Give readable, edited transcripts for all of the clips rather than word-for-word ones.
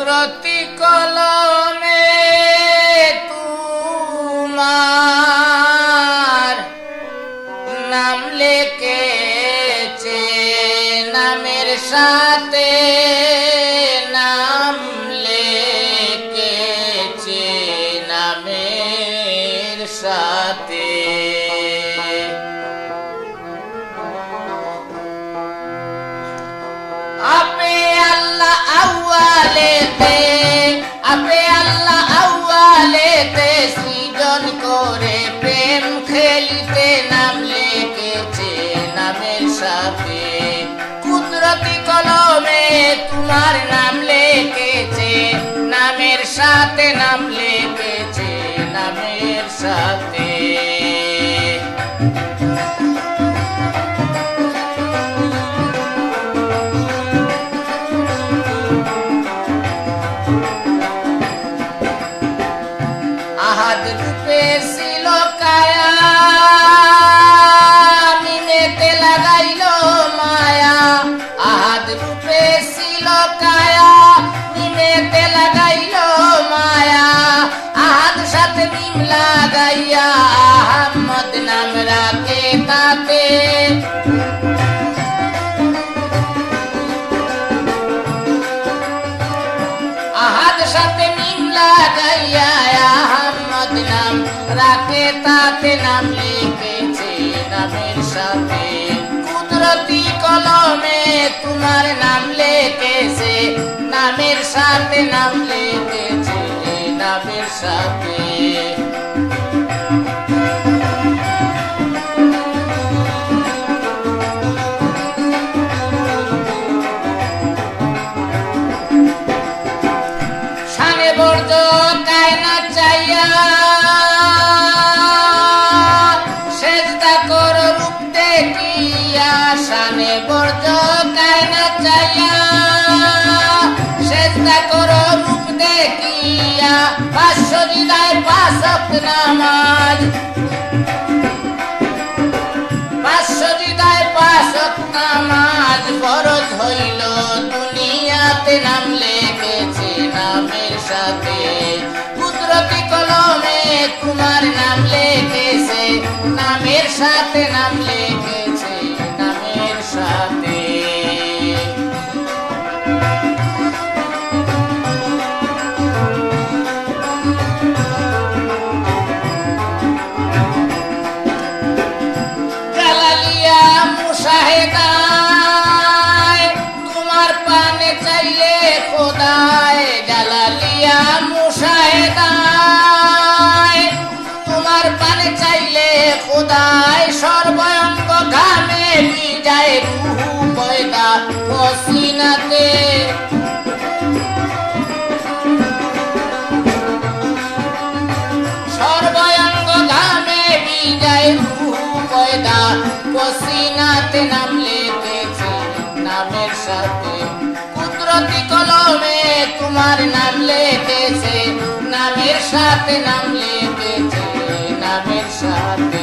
কুদরতি কলমে তোমার নাম লিখেছে, নামের সাথে নাম লিখেছে, নামের সাথে আপে আল্লাহ আউয়ালেতে, আপে আল্লাহ আউয়ালেতে সৃজন করে প্রেম খেলিতে নাম লিখেছে, নামের সাথে কুদরতি কলমে তোমার নাম লিখেছে, নামের সাথে নাম লিখেছে, নামের সাথে আহাদ রূপে ছিল কায়া, মিমেতে লাগাইল মায়া, আহাদ রূপে ছিল কায়া, মিমেতে লাগাইল মায়া, আহাদ সাথে মিম লাগাইয়া আহমদ নাম রাখে তাতে, আহাদ সাথে মিম লাগাইয়া আহমদ নাম রাখে তাতে নাম লিখেছে, নামের সাথে কুদরতি কলমে তোমার নাম লিখেছে, নামের সাথে নাম লিখেছে, নামের সাথে শানে বর্জ কায়না চাইয়া সেজদা কর রূপ দেখিয়া, শানে বর্জ কায়না চাইয়া সেজদা কর রূপ দেখিয়া, পাঁচ সজদায় পাঁচ ওয়াক্ত নামাজ, পাঁচ সজদায় পাঁচ ওয়াক্ত নামাজ ফরজ হইল দুনিয়াতে নাম লিখেছে, নামের সাথে কুদরতি কলমে তোমার নাম লিখেছে, নামের সাথে নাম লিখেছে, নামের সাথে জালালিয়া মুশাহেদায় তোমার পানে চাইলে খোদায়, জালালিয়া মুশাহেদায় তোমার পানে চাইলে খোদায়, সর্বঙ্গ ঘামে ভিজায় রুহু পয়দা পসিনাতে, সর্বঙ্গ ঘামে ভিজায় রুহু পয়দা পসিনাতে নাম লিখেছে, নামের সাথে কুদরতি কলমে তোমার নাম লিখেছে, নামের সাথে নাম লিখেছে, নামের সাথে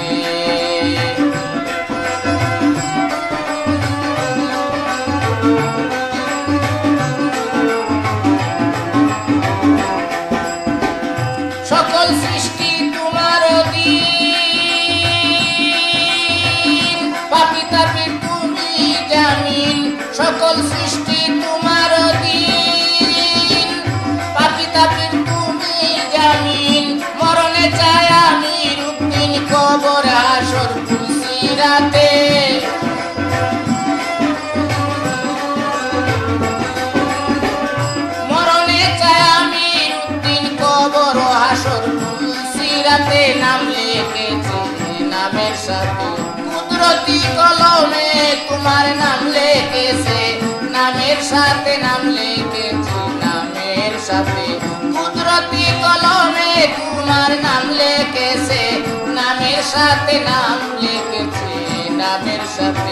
সকল সৃষ্টি তোমার অধীন, পাপী তাপীর তুমি জামিন, সকল সৃষ্টি তোমার অধীন, পাপী তাপীর তুমি জামিন, মরণে চায় আমির উদ্দিন কবর হাসর ফুলসিরাতে, মরণে চায় আমির উদ্দিন কবর হাসর ফুলসিরাতে নাম লিখেছে, নামের সাথে কুদরতি কলমে তোমার নাম লিখেছে, নামের সাথে নাম লিখেছে, নামের সাথে কুদরতি কলমে তোমার নাম লিখেছে, নামের সাথে নাম লিখেছে, নামের সাথে